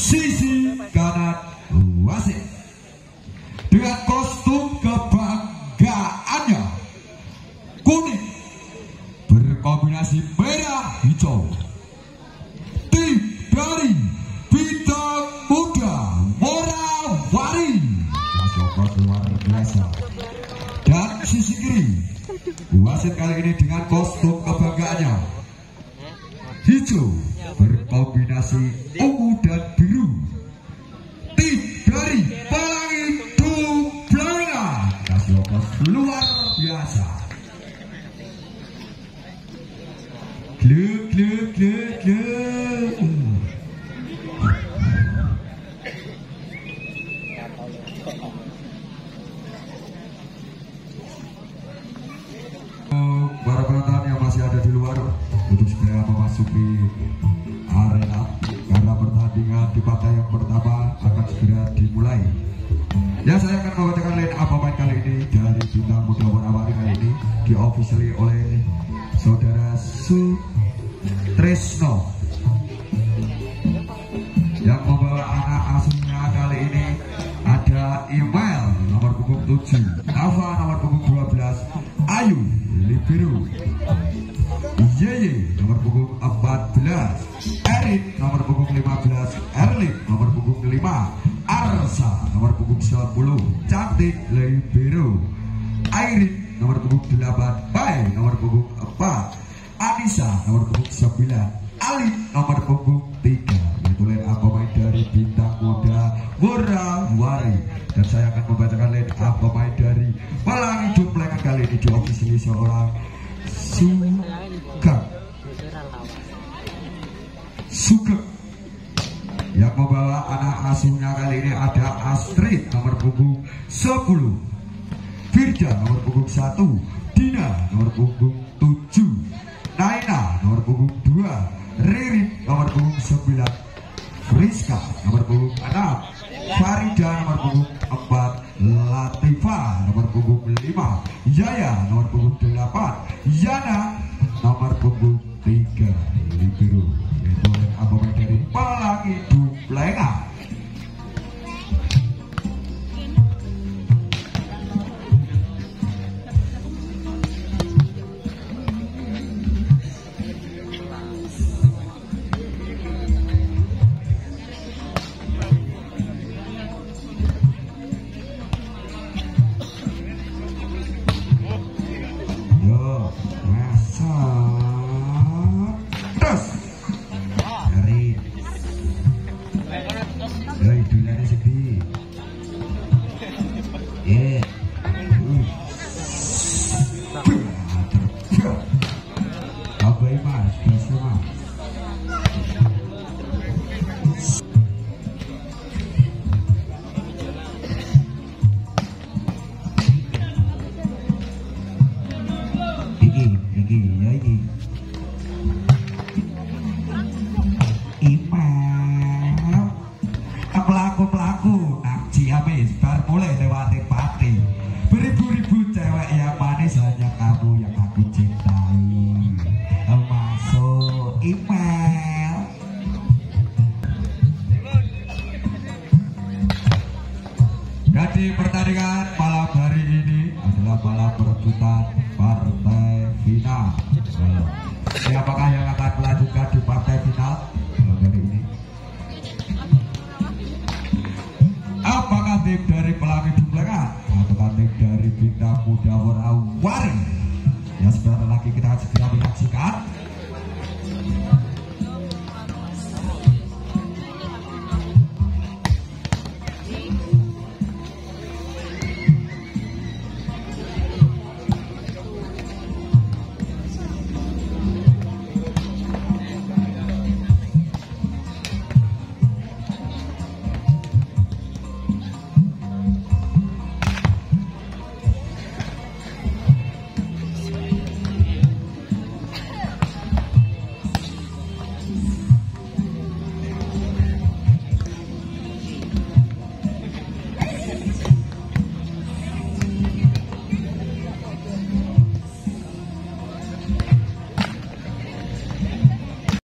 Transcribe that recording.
sisi kanan wasit dengan kostum kebanggaannya kuning berkombinasi merah hijau. Tim dari Bintang Muda Worawari luar biasa. Dan sisi kiri wasit kali ini dengan kostum kebanggaannya hijau berkombinasi ungu dan biru. Tim dari Pelangi Dumblanga luar biasa. Gluk gluk gluk gluk. Para penonton yang masih ada di luar untuk segera memasuki arena karena pertandingan di partai yang pertama akan segera dimulai. Ya, saya akan membacakan line up pemain kali ini dari Bintang Muda Worawari kali ini diofficially oleh Saudara Sutresno. Yang membawa anak asuhnya kali ini ada Email nomor punggung 7, Ava nomor punggung 12, Ayu libero, Yeye nomor punggung 14, Erik nomor punggung 15, Erlik nomor punggung 5, Arsa nomor punggung 10, Cantik libero, Airin nomor punggung 8, Pai nomor punggung 4, Anissa nomor punggung 9, Ali nomor punggung 3. Itu line up pemain dari Bintang Muda Worawari. Dan saya akan membacakan line up pemain dari Pelangi Dumblanga kali ini diofficially seorang Sugeng. Yang membawa anak asuhnya kali ini ada Astrid nomor punggung 10, Firda nomor punggung 1, Dina nomor punggung 7, Naina nomor punggung 2, Ririn nomor punggung 9, Friska nomor punggung 6, Farida nomor punggung 4, Latifa nomor punggung 5, Yaya nomor punggung 8, Yana nomor punggung 3 libero. Itu apa dari Pelangi Dumblanga. Pelaku nak ciamis bar mulai lewati pati. Beribu-ribu cewek yang manis hanya kamu yang aku cintai. Masuk email. Jadi pertandingan malam hari ini adalah malam perebutan para